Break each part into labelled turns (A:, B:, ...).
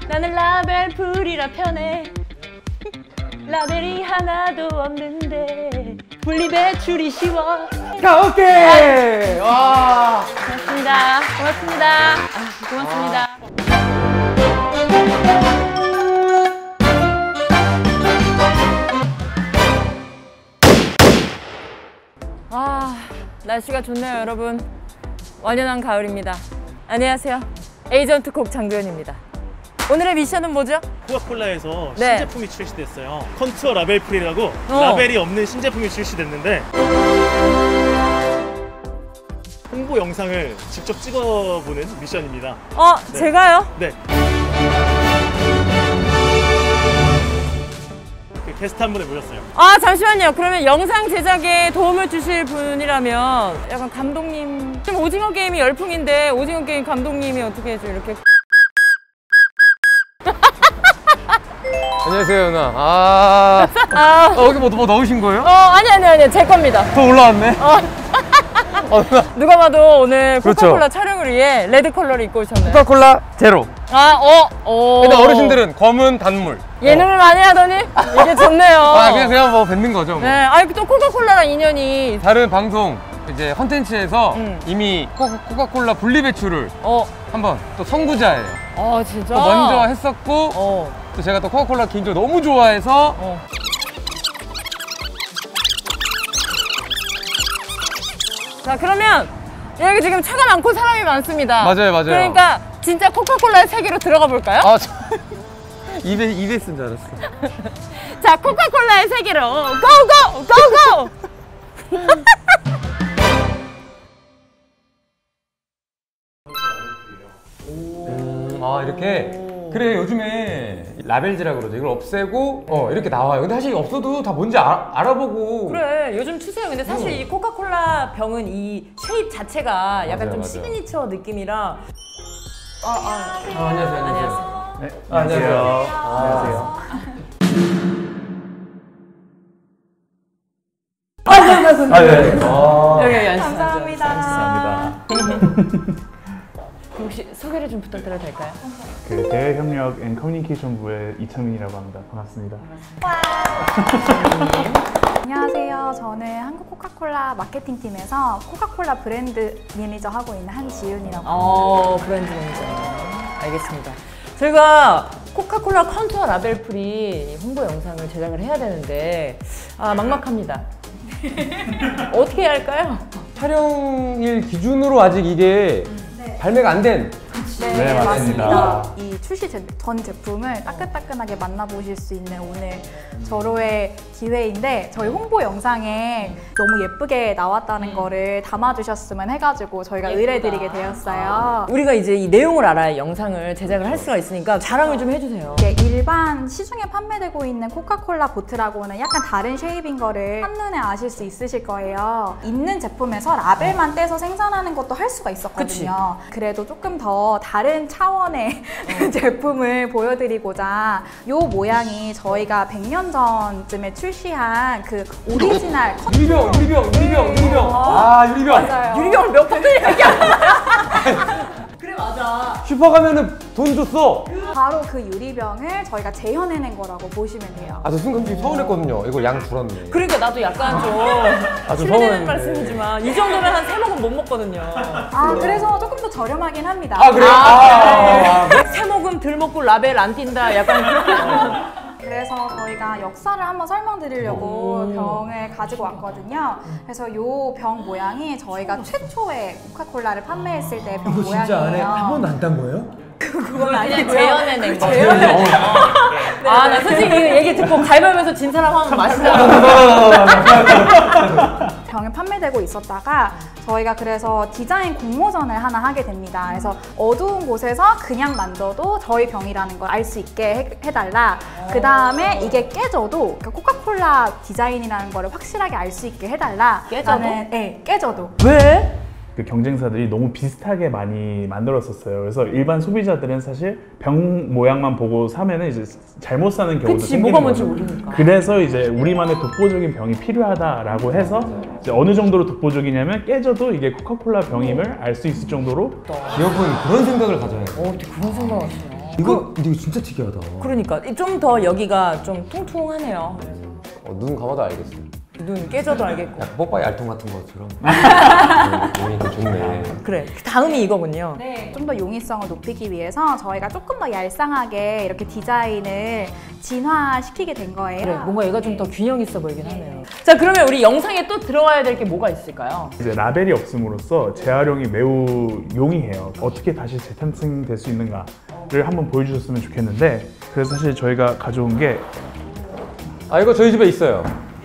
A: 나는 라벨 풀이라 편해. 라벨이 하나도 없는데 분리 배출이 쉬워.
B: 자, 오케이. 와.
A: 고맙습니다. 고맙습니다. 고맙습니다. 날씨가 좋네요, 여러분. 완연한 가을입니다. 안녕하세요. 에이전트 콕 장도연입니다. 오늘의 미션은 뭐죠?
C: 코카콜라에서
A: 네.
C: 신제품이 출시됐어요. 컨투어 라벨 프리라고 라벨이 없는 신제품이 출시됐는데 홍보 영상을 직접 찍어보는 미션입니다.
A: 네. 제가요?
C: 네. 그 게스트 한 분을 모셨어요.
A: 잠시만요. 그러면 영상 제작에 도움을 주실 분이라면 약간 감독님, 지금 오징어 게임이 열풍인데 오징어 게임 감독님이 어떻게 좀 이렇게
B: 안녕하세요, 누나. 여기 뭐 넣으신 거예요?
A: 아니 제 겁니다.
B: 더 올라왔네.
A: 누가 봐도 오늘
B: 그렇죠.
A: 코카콜라 촬영을 위해 레드 컬러를 입고 오셨네요.
B: 코카콜라 제로. 근데 어르신들은 검은 단물.
A: 예능을 많이 하더니 이게 좋네요.
B: 그냥 뭐 뱉는 거죠. 뭐.
A: 네, 또 코카콜라랑 인연이.
B: 다른 방송 이제 컨텐츠에서 이미 코카콜라 분리 배출을 한번 또 선구자예요.
A: 진짜?
B: 또 먼저 했었고 또 제가 또 코카콜라 개인적으로 너무 좋아해서
A: 자, 그러면 여기 지금 차가 많고 사람이 많습니다.
B: 맞아요.
A: 그러니까 진짜 코카콜라의 세계로 들어가 볼까요?
B: 입에 쓴 줄 알았어.
A: 자, 코카콜라의 세계로 고고!
B: 이렇게. 그래, 요즘에 라벨지라 그러죠. 이걸 없애고 이렇게 나와요. 근데 사실 없어도 다 뭔지 알아보고.
A: 그래, 요즘 추세예요. 근데 사실 이 코카콜라 병은 이 쉐입 자체가 약간 좀
B: 맞아요.
A: 시그니처 느낌이라.
B: 안녕하세요.
C: 네, 안녕하세요. 안녕하세요.
A: 여기 안녕하세요.
C: 감사합니다.
A: 혹시 소개를 좀 부탁드려도 될까요?
C: 그 대외협력 앤 커뮤니케이션부의 이창민이라고 합니다. 반갑습니다.
D: 안녕하세요. 저는 한국 코카콜라 마케팅팀에서 코카콜라 브랜드 매니저 하고 있는 한지윤이라고 합니다.
A: 브랜드 매니저. 알겠습니다. 저희가 코카콜라 컨투어 라벨 프리 홍보 영상을 제작을 해야 되는데 막막합니다. 어떻게 해야 할까요?
B: 촬영일 기준으로 아직 이게 발매가 안 된.
C: 네, 맞습니다.
D: 이 출시 전 제품을 따끈따끈하게 만나보실 수 있는 오늘 절호의 기회인데 저희 홍보 영상에 너무 예쁘게 나왔다는 거를 담아주셨으면 해가지고 저희가 의뢰드리게 되었어요.
A: 우리가 이제 이 내용을 알아야 영상을 제작을 할 수가 있으니까 자랑을 좀 해주세요.
D: 일반 시중에 판매되고 있는 코카콜라 보트라고는 약간 다른 쉐입인 거를 한눈에 아실 수 있으실 거예요. 있는 제품에서 라벨만 떼서 생산하는 것도 할 수가 있었거든요. 그래도 조금 더 다른 차원의 제품을 보여드리고자 이 모양이 저희가 100년 전쯤에 출시한 그 오리지널
B: 유리병. 유리병.
D: 맞아요.
A: 유리병을 몇 번을 얘기하는 거야? 그래, 맞아.
B: 슈퍼 가면은 돈 줬어.
D: 바로 그 유리병을 저희가 재현해낸 거라고 보시면 돼요.
B: 저 순간 좀 서운했거든요. 이걸 양 줄었네.
A: 그러니까 나도 약간 좀
B: 좀
A: 실례는 말씀이지만 이 정도면 한 3모금 못 먹거든요.
D: 그래서 조금 더 저렴하긴 합니다.
B: 그래요?
A: 네. 3모금 덜 먹고 라벨 안 띈다. 약간 그렇게.
D: 그래서 저희가 역사를 한번 설명드리려고 병을 가지고 왔거든요. 그래서 이 병 모양이 저희가 최초의 코카콜라를 판매했을 때 병 모양이에요.
B: 안 딴 거예요?
D: 그건 아니고요.
A: 재현해낸 거예요. 나 솔직히 이 얘기 듣고 가위바위보에서 진 사람 하면 맛있다.
D: 병이 판매되고 있었다가 저희가 그래서 디자인 공모전을 하나 하게 됩니다. 그래서 어두운 곳에서 그냥 만져도 저희 병이라는 걸 알 수 있게 해달라. 그 다음에 이게 깨져도 그러니까 코카콜라 디자인이라는 걸 확실하게 알 수 있게 해달라.
A: 깨져도?
D: 네, 깨져도.
A: 왜?
C: 그 경쟁사들이 너무 비슷하게 많이 만들었었어요. 그래서 일반 소비자들은 사실 병 모양만 보고 사면은 이제 잘못 사는 경우도
A: 그치,
C: 생기는
A: 뭐가 뭔지
C: 거죠.
A: 모르니까.
C: 그래서 이제 우리만의 독보적인 병이 필요하다라고 해서 이제 어느 정도로 독보적이냐면 깨져도 이게 코카콜라 병임을 알 수 있을 정도로
B: 기업은 그런 생각을 가져야 돼요.
A: 어떻게 그런 생각을 하시냐.
B: 이거 근데 이거 진짜 특이하다.
A: 그러니까 좀 더 여기가 좀 통통하네요.
B: 눈 감아도 알겠어.
A: 눈 깨져도 알겠고.
B: 약간 뽀빠이 알통 같은 것처럼. 보니까 좋네.
A: 그래, 다음이 이거군요.
D: 네. 좀 더 용이성을 높이기 위해서 저희가 조금 더 얄쌍하게 이렇게 디자인을 진화시키게 된 거예요.
A: 그래, 뭔가 얘가 좀 더 균형 있어 보이긴 하네요. 자, 그러면 우리 영상에 또 들어와야 될 게 뭐가 있을까요?
C: 이제 라벨이 없음으로써 재활용이 매우 용이해요. 어떻게 다시 재탄생될 수 있는가를 한번 보여주셨으면 좋겠는데, 그래서 사실 저희가 가져온 게
B: 아 이거 저희 집에 있어요.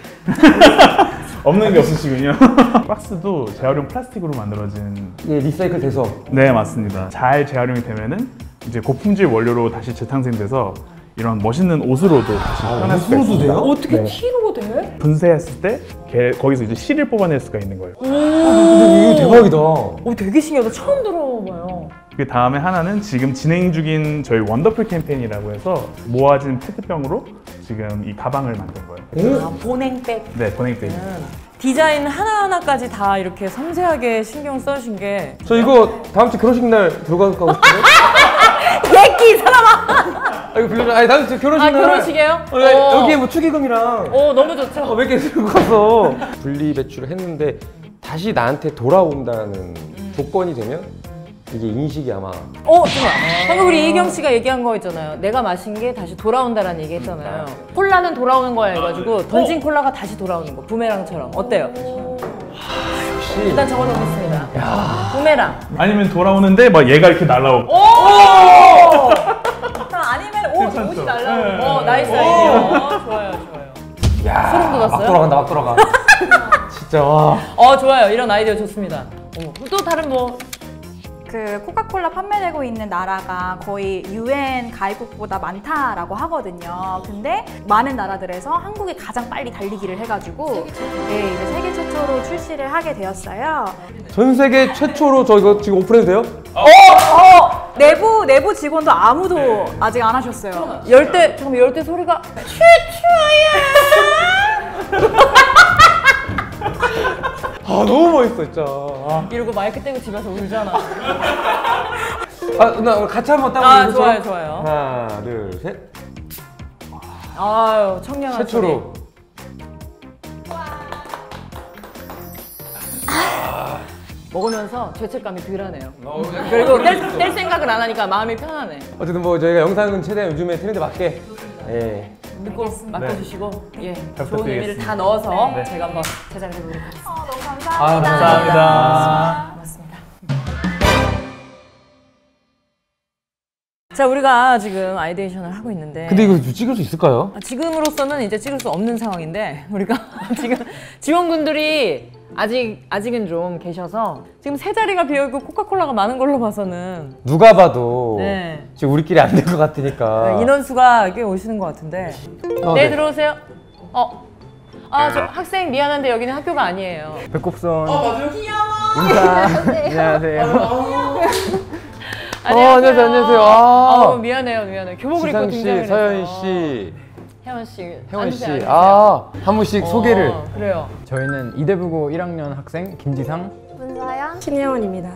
C: 없는 게 없으시군요. 박스도 재활용 플라스틱으로 만들어진.
B: 예, 리사이클 돼서.
C: 네, 맞습니다. 잘 재활용이 되면은 이제 고품질 원료로 다시 재탄생돼서 이런 멋있는 옷으로도 다시 표현할 수가
B: 옷으로도
C: 있습니다.
B: 돼요?
A: 어떻게
C: 네.
A: 티로 돼?
C: 분쇄했을 때 거기서 이제 실을 뽑아낼 수가 있는 거예요.
B: 이거 대박이다.
A: 오, 되게 신기하다. 처음 들어봐요.
C: 그 다음에 하나는 지금 진행 중인 저희 원더풀 캠페인이라고 해서 모아진 페트병으로 지금 이 가방을 만든 거예요.
A: 아, 보냉백.
C: 네, 보냉백.
A: 디자인 하나하나까지 다 이렇게 섬세하게 신경 써주신 게.
B: 저 이거 다음 주 결혼식 날 들고 가고 싶은데?
A: 예끼 사람아!
B: 아 이거 빌려줘. 아니 다음 주 결혼식
A: 아,
B: 날.
A: 결혼식이에요?
B: 여기에 뭐 축의금이랑
A: 너무 좋죠.
B: 몇 개 들고 가서 분리 배출을 했는데 다시 나한테 돌아온다는 조건이 되면 이게 인식이 아마
A: 잠깐만. 방금 우리 이경 씨가 얘기한 거 있잖아요. 내가 마신 게 다시 돌아온다라는 얘기 했잖아요. 콜라는 돌아오는 거야 해가지고 던진 콜라가 다시 돌아오는 거. 부메랑처럼. 어때요?
B: 역시
A: 일단 적어놓겠습니다. 부메랑.
C: 아니면 돌아오는데 막 얘가 이렇게 날라오고.
A: 아니면
C: 괜찮죠?
A: 옷이 날라오는
C: 네.
A: 거. 나이스 아이디어. 좋아요, 좋아요.
B: 야,
A: 소름 돋았어요?
B: 막 돌아간다 막 돌아가. 진짜 와.
A: 좋아요. 이런 아이디어 좋습니다. 또 다른 뭐.
D: 그 코카콜라 판매되고 있는 나라가 거의 UN 가입국보다 많다라고 하거든요. 근데 많은 나라들에서 한국이 가장 빨리 달리기를 해가지고 네, 이제 세계 최초로 출시를 하게 되었어요.
B: 전 세계 최초로 저 이거 지금 오픈해도 돼요?
D: 내부 직원도 아무도 아직 안 하셨어요.
A: 열대 소리가
B: 아 너무 멋있어 진짜. 아,
A: 이러고 마이크 떼고 집에서 울잖아.
B: 나 오늘 같이 한번 따고
A: 좋아요, 좋아요.
B: 하나, 둘, 셋.
A: 아유, 청량한
B: 최초로.
A: 먹으면서 죄책감이 덜하네요. 그리고 뗄 생각을 안 하니까 마음이 편하네.
B: 어쨌든 뭐 저희가 영상은 최대한 요즘에 트렌드 맞게. 예.
A: 믿고 맡겨주시고 예, 좋은
C: 부탁드리겠습니다.
A: 의미를 다 넣어서
C: 네.
A: 제가 한번 제작을 해보도록 하겠습니다.
D: 너무 감사합니다.
C: 감사합니다.
A: 고맙습니다. 자, 우리가 지금 아이데이션을 하고 있는데
B: 근데 이거 찍을 수 있을까요?
A: 지금으로서는 이제 찍을 수 없는 상황인데 우리가 지금 지원군들이 아직은 좀 계셔서 지금 세 자리가 비어있고 코카콜라가 많은 걸로 봐서는
B: 누가 봐도
A: 네.
B: 지금 우리끼리 안 될 것 같으니까.
A: 인원수가 꽤 오시는 것 같은데 네,
B: 네.
A: 들어오세요. 저 학생 미안한데 여기는 학교가 아니에요.
E: 배꼽선.
B: 맞아요?
E: 인사. 안녕하세요.
B: 안녕하세요.
A: 미안해요. 교복을 입고
B: 지상 씨,
A: 등장을 해서.
B: 서현 씨,
A: 혜원 씨,
B: 혜원 씨.
A: 앉으세요.
B: 한 분씩 소개를.
A: 그래요.
E: 저희는 이대부고 1학년 학생 김지상.
F: 문서연, 신혜원입니다.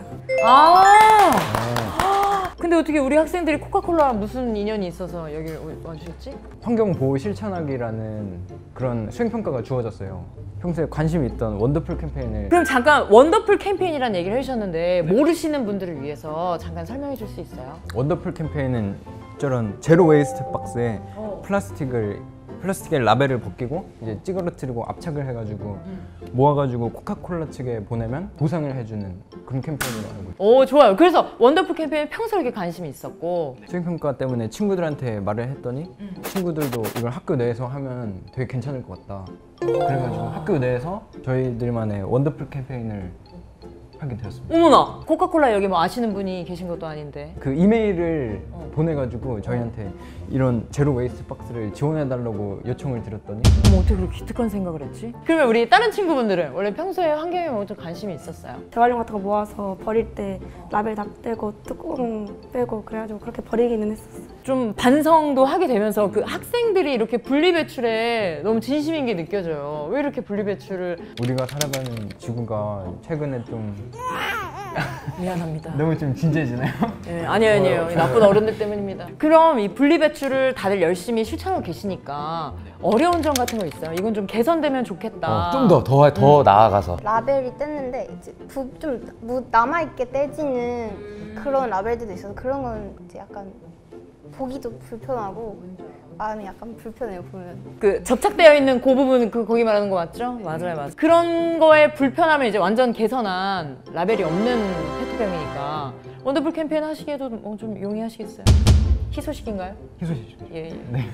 A: 근데 어떻게 우리 학생들이 코카콜라랑 무슨 인연이 있어서 여기를 와주셨지?
E: 환경보호 실천하기라는 그런 수행평가가 주어졌어요. 평소에 관심이 있던 원더풀 캠페인을.
A: 그럼 잠깐 원더풀 캠페인이라는 얘기를 해주셨는데 모르시는 분들을 위해서 잠깐 설명해 줄 수 있어요?
E: 원더풀 캠페인은 저런 제로 웨이스트 박스에 플라스틱의 라벨을 벗기고 이제 찌그러뜨리고 압착을 해가지고 모아가지고 코카콜라 측에 보내면 보상을 해주는 그런 캠페인으로 알고 있어요.
A: 오, 좋아요. 그래서 원더풀 캠페인 평소에 이렇게 관심이 있었고
E: 수행평가 때문에 친구들한테 말을 했더니 친구들도 이걸 학교 내에서 하면 되게 괜찮을 것 같다. 그래가지고 학교 내에서 저희들만의 원더풀 캠페인을 하게 되었습니다.
A: 어머나! 코카콜라 여기 뭐 아시는 분이 계신 것도 아닌데
E: 그 이메일을 보내가지고 저희한테 이런 제로 웨이스트 박스를 지원해달라고 요청을 드렸더니
A: 어머, 어떻게 그렇게 기특한 생각을 했지? 그러면 우리 다른 친구분들은 원래 평소에 환경에 뭐 좀 관심이 있었어요?
F: 재활용 같은 거 모아서 버릴 때 라벨 다 떼고 뚜껑 빼고 그래가지고 그렇게 버리기는 했었어요.
A: 좀 반성도 하게 되면서 그 학생들이 이렇게 분리배출에 너무 진심인 게 느껴져요. 왜 이렇게 분리배출을
E: 우리가 살아가는 지구가 최근에 좀
A: 미안합니다.
E: 너무 좀 진지해지나요?
A: 네, 아니에요. 이 나쁜 어른들 때문입니다. 그럼 이 분리배출을 다들 열심히 실천하고 계시니까 어려운 점 같은 거 있어요? 이건 좀 개선되면 좋겠다.
B: 좀 더 나아가서.
G: 라벨이 뗐는데 이제 좀 남아있게 떼지는 그런 라벨들도 있어서 그런 건 이제 약간 보기도 불편하고 마음이 약간 불편해요 보면.
A: 그 접착되어 있는 그 부분 거기 말하는 거 맞죠? 맞아요. 그런 거에 불편함을 이제 완전 개선한 라벨이 없는 페트병이니까 원더풀 캠페인 하시기에도 좀 용이하시겠어요? 희소식인가요?
E: 희소식이죠.
A: 예.
E: 네.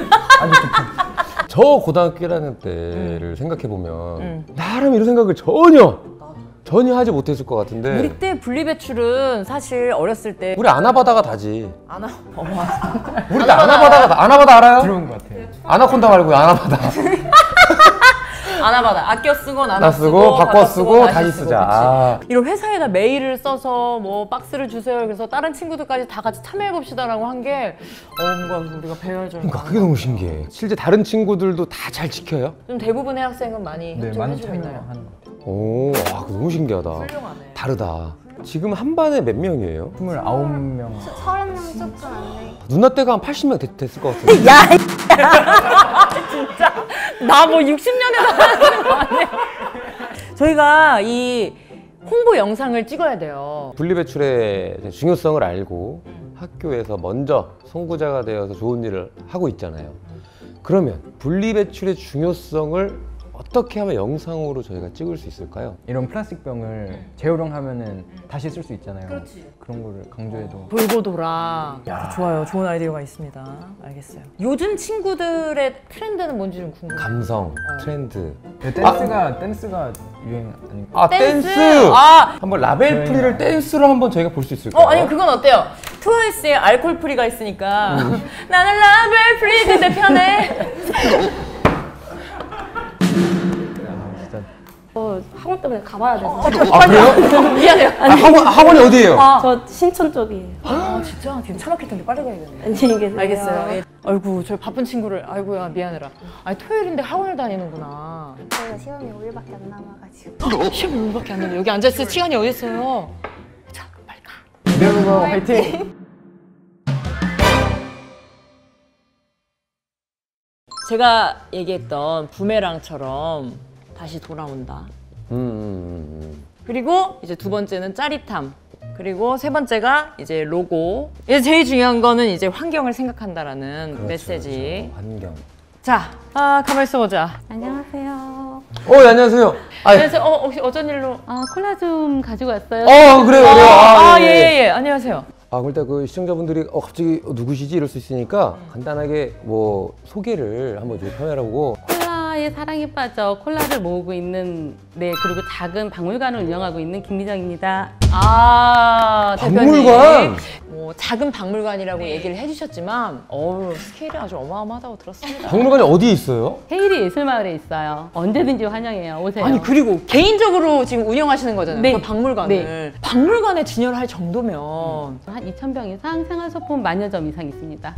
B: 저 고등학교 1학년 때를 생각해 보면 나름 이런 생각을 전혀 하지 못했을 것 같은데.
A: 우리 때 분리배출은 사실 어렸을 때
B: 우리 아나바다가 다지.
A: 우리
B: 때 아나바다 알아요?
E: 들어온 것 같아요.
B: 아나콘다 말고 아나바다.
A: 아나바다 아껴 쓰고
B: 나 쓰고 바꿔 쓰고 다시 쓰자.
A: 이런 회사에다 메일을 써서 뭐 박스를 주세요. 그래서 다른 친구들까지 다 같이 참여해 봅시다라고 한 게 뭔가 우리가 배워야 될
B: 그러니까 그게 너무 신기해. 실제 다른 친구들도 다 잘 지켜요?
A: 좀 대부분의 학생은 많이
E: 네, 많이
A: 협조해주고 있나요?
E: 참여하는 것 같아요.
B: 오, 와, 그거 너무 신기하다.
A: 훌륭하네.
B: 다르다. 지금 한 반에 몇 명이에요?
E: 29명.
G: 30명 조금 안 돼.
B: 누나 때가 한 80명 됐을 것 같은데.
A: 야, 진짜 나 뭐 60년에 나가는 거 아니야? 저희가 이 홍보 영상을 찍어야 돼요.
B: 분리배출의 중요성을 알고 학교에서 먼저 선구자가 되어서 좋은 일을 하고 있잖아요. 그러면 분리배출의 중요성을 어떻게 하면 영상으로 저희가 찍을 수 있을까요?
E: 이런 플라스틱 병을 재활용하면은 다시 쓸 수 있잖아요. 그런 거를 강조해도.
A: 돌고 돌아. 좋아요. 좋은 아이디어가 있습니다. 알겠어요. 요즘 친구들의 트렌드는 뭔지 좀 궁금해요.
B: 감성, 트렌드.
E: 네, 댄스가 유행 아닌가?
B: 아, 댄스!
A: 아!
B: 한번 라벨 프리를 댄스로 한번 저희가 볼 수 있을까요?
A: 아니 그건 어때요? 트와이스의 알콜 프리가 있으니까 나는 라벨 프리 근데 편해.
F: 학원 때문에 가봐야 돼서.
B: 아, 그래요?
A: 미안해요.
B: 학원이 어디예요?
F: 저 신촌 쪽이에요.
A: 아 진짜? 지금 차 막힐 텐데 빨리 가야겠네.
F: 안녕히 계세요.
A: 알겠어요. 예. 아이고 저 바쁜 친구를 아이고야 미안해라. 아니 토요일인데 학원을 다니는구나.
G: 저희가 시험이 5일밖에 안 남아가지고.
A: 시험 얼마밖에 안 남았는데 여기 앉아있을 시간이 어딨어요. 자 빨리 가.
E: 배우고 화이팅!
A: 제가 얘기했던 부메랑처럼 다시 돌아온다. 그리고 이제 두 번째는 짜릿함. 그리고 세 번째가 이제 로고. 이제 제일 중요한 거는 이제 환경을 생각한다라는 메시지.
B: 그렇죠. 환경.
A: 자, 가만 있어보자.
D: 안녕하세요.
B: 네, 안녕하세요.
A: 안녕하세요. 혹시 어쩐 일로?
D: 콜라 좀 가지고 왔어요.
B: 그래요.
A: 예. 안녕하세요.
B: 일단 그 시청자분들이 갑자기 누구시지 이럴 수 있으니까 간단하게 뭐 소개를 한번 좀 해보고.
H: 콜라에 사랑에 빠져 콜라를 모으고 있는 그리고 작은 박물관을 운영하고 있는 김미정입니다.
B: 박물관?
A: 대표님. 뭐 작은 박물관이라고 얘기를 해주셨지만 스케일이 아주 어마어마하다고 들었습니다.
B: 박물관이 어디에 있어요?
H: 헤이리 예술마을에 있어요. 언제든지 환영해요. 오세요.
A: 아니 그리고 개인적으로 지금 운영하시는 거잖아요.
H: 네.
A: 그 박물관을. 박물관에 진열할 정도면
H: 한 2,000병 이상 생활소품 10,000점 이상 있습니다.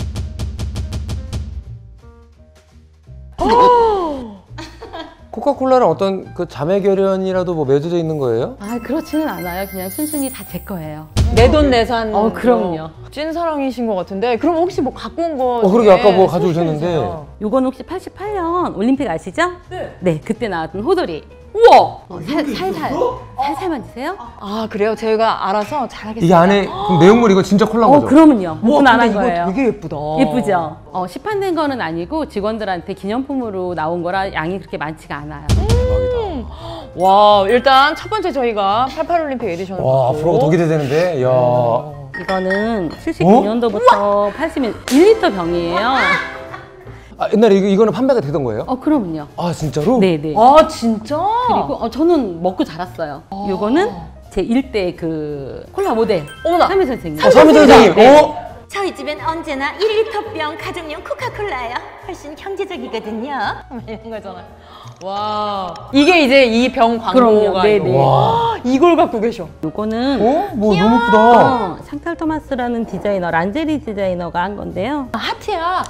B: 코카콜라랑 어떤 그 자매결연이라도 뭐 맺어져 있는 거예요?
H: 그렇지는 않아요. 그냥 순순히 다 제 거예요.
A: 내 돈 내산.
H: 그럼요.
A: 찐사랑이신 것 같은데 그럼 혹시 뭐 갖고 온 거?
B: 그러게 아까 뭐 가져오셨는데.
H: 요건 혹시 88년 올림픽 아시죠? 네, 그때 나왔던 호돌이.
A: 우와!
H: 살살 만지세요?
A: 그래요? 제가 알아서 잘하겠습니다.
B: 이게 안에 그럼 내용물 이거 진짜 콜라인 거죠?
H: 그럼요. 무슨 안 한 거예요.
A: 되게 예쁘다.
H: 예쁘죠? 시판된 거는 아니고 직원들한테 기념품으로 나온 거라 양이 그렇게 많지가 않아요.
B: 대박이다.
A: 와, 일단 첫 번째 저희가 88올림픽 에디션을
B: 와, 앞으로가 더 기대되는데. 이야.
H: 이거는 79년도부터 80년 1리터 병이에요.
B: 옛날에 이거는 판매가 되던 거예요?
H: 그럼요.
B: 진짜로?
H: 네네.
A: 진짜?
H: 그리고 저는 먹고 자랐어요. 요거는 제 1대 그 콜라 모델.
A: 어머나.
H: 삼희 선생님.
B: 삼희 선생님.
H: 네.
I: 저희 집엔 언제나 1리터병 가정용 코카콜라예요. 훨씬 경제적이거든요.
A: 이런 거잖아요. 와, 이게 이제 이 병
H: 그럼요.
A: 광고가
H: 네네.
A: 와, 이걸 갖고 계셔.
H: 요거는
B: 뭐 너무 예쁘다.
H: 샹탈 토마스라는 디자이너, 란제리 디자이너가 한 건데요.
A: 하트야.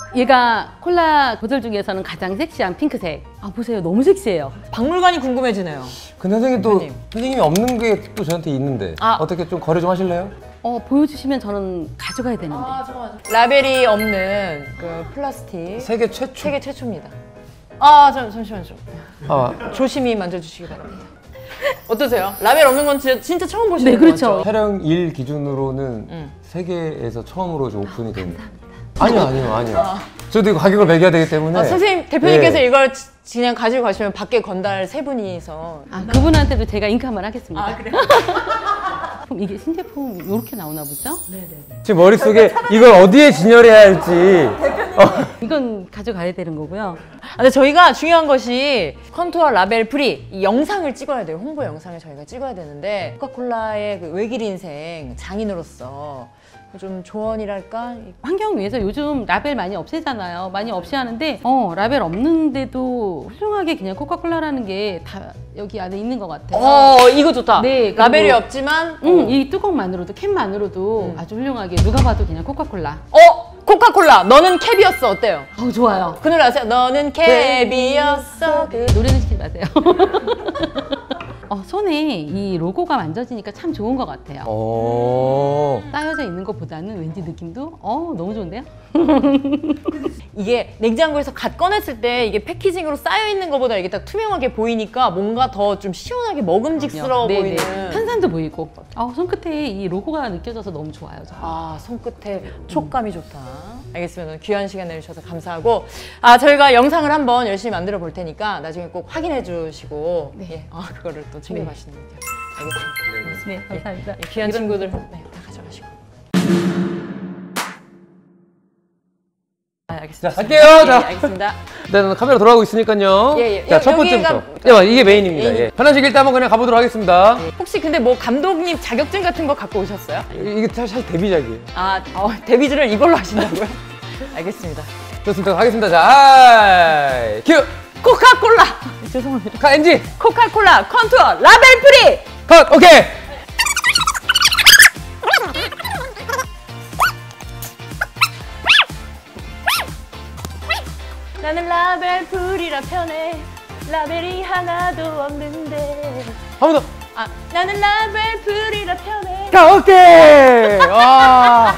H: 얘가 콜라 보틀 중에서는 가장 섹시한 핑크색. 아 보세요, 너무 섹시해요.
A: 박물관이 궁금해지네요.
B: 근데 선생님 또
A: 대표님.
B: 선생님이 없는 게 또 저한테 있는데
A: 아.
B: 어떻게 좀 거래 좀 하실래요?
H: 보여주시면 저는 가져가야 되는데.
A: 라벨이 없는 그 플라스틱
B: 세계 최초.
A: 세계 최초입니다. 잠시만요.
B: 아,
A: 조심히 만져주시기 바랍니다. 어떠세요? 라벨 없는 건 진짜 처음 보시는
H: 네, 그렇죠.
A: 거죠?
B: 촬영 일 기준으로는 세계에서 처음으로 좀 오픈이 됩니다. 아니요. 저도 이거 가격을 매겨야 되기 때문에.
A: 선생님 대표님께서
B: 네.
A: 이걸 그냥 가지고 가시면 밖에 건달 세 분이서
H: 그분한테도 제가 잉크한번 하겠습니다.
A: 아, 그래요?
H: 그럼 이게 신제품 이렇게 나오나 보죠?
B: 지금 머릿속에 이걸 어디에 진열해야 할지.
H: 이건 가져가야 되는 거고요.
A: 근데 저희가 중요한 것이 컨투어 라벨 프리 이 영상을 찍어야 돼요. 홍보 영상을 저희가 찍어야 되는데 코카콜라의 그 외길 인생 장인으로서 좀 조언이랄까?
H: 환경 위해서 요즘 라벨 많이 없애잖아요. 많이 없애하는데 라벨 없는데도 훌륭하게 그냥 코카콜라라는 게 다 여기 안에 있는 것 같아요.
A: 이거 좋다.
H: 네,
A: 라벨이 없지만
H: 이 뚜껑만으로도 캔만으로도 아주 훌륭하게 누가 봐도 그냥 코카콜라.
A: 코카콜라 너는 캡이었어 어때요?
H: 좋아요.
A: 그 노래 아세요? 너는 캡이었어.
H: 노래는 시키지 마세요. 손에 이 로고가 만져지니까 참 좋은 것 같아요. 쌓여져 있는 것보다는 왠지 느낌도 너무 좋은데요?
A: 이게 냉장고에서 갓 꺼냈을 때 이게 패키징으로 쌓여 있는 것보다 이게 딱 투명하게 보이니까 뭔가 더 좀 시원하게 먹음직스러워
H: 네네.
A: 보이는.
H: 탄산도 보이고. 손끝에 이 로고가 느껴져서 너무 좋아요. 저는.
A: 손끝에 촉감이 좋다. 알겠습니다. 귀한 시간 내주셔서 감사하고 저희가 영상을 한번 열심히 만들어 볼 테니까 나중에 꼭 확인해 주시고 그거를 또 챙겨 가시는 거죠. 알겠습니다.
H: 네, 감사합니다.
A: 귀한 친구들 다 가져가시고. 알겠습니다.
B: 자, 갈게요. 자.
A: 알겠습니다.
B: 네, 카메라 돌아가고 있으니까요.
A: 예.
B: 자, 첫
A: 여기가-
B: 번째부터. 이게 메인입니다. 예. 하나씩 일단 한번 그냥 가보도록 하겠습니다.
A: 혹시 근데 뭐 감독님 자격증 같은 거 갖고 오셨어요?
B: 이게 사실 데뷔작이에요.
A: 데뷔를 이걸로 하신다고요? 알겠습니다.
B: 좋습니다. 하겠습니다. 자, 큐!
A: 코카콜라! 죄송합니다.
B: NG!
A: 코카콜라 컨투어 라벨 프리!
B: 컷! 오케이!
A: 나는 라벨 프리라 편해 라벨이 하나도 없는데
B: 한 번 더!
A: 나는 라벨 프리라 편해
B: 자, 오케이! 와.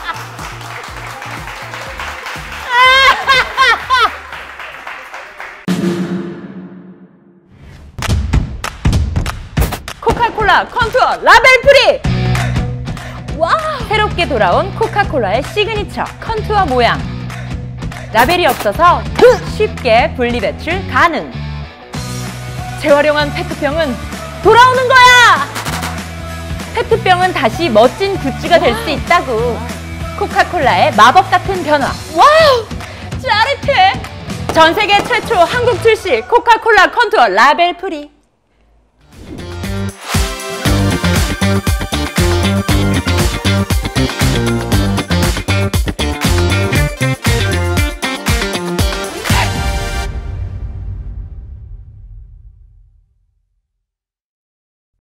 A: 코카콜라 컨투어 라벨 프리! 새롭게 돌아온 코카콜라의 시그니처 컨투어 모양 라벨이 없어서 쉽게 분리배출 가능 재활용한 페트병은 돌아오는 거야! 페트병은 다시 멋진 굿즈가 될 수 있다고 코카콜라의 마법 같은 변화 와우! 짜릿해! 전 세계 최초 한국 출시 코카콜라 컨투어 라벨 프리